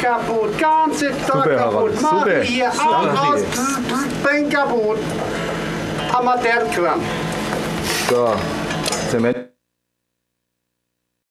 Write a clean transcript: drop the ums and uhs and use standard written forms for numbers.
kaputt, ganze Tag Super, kaputt. Harald, Mach super. hier, aus, bin kaputt. Amateurkram. So, Zement.